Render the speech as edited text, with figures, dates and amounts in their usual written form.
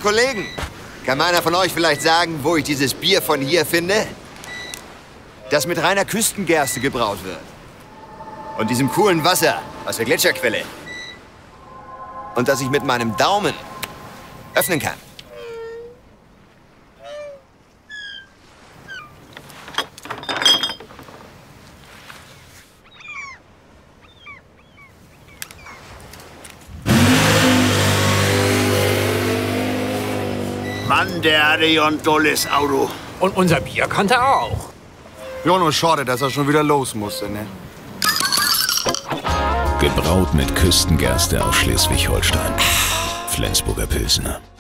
Kollegen, kann einer von euch vielleicht sagen, wo ich dieses Bier von hier finde? Das mit reiner Küstengerste gebraut wird. Und diesem coolen Wasser aus der Gletscherquelle. Und das ich mit meinem Daumen öffnen kann. Mann, der hatte ja ein tolles Auto. Und unser Bier kannte er auch. Ja, nur schade, dass er schon wieder los musste, ne? Gebraut mit Küstengerste aus Schleswig-Holstein. Flensburger Pilsner.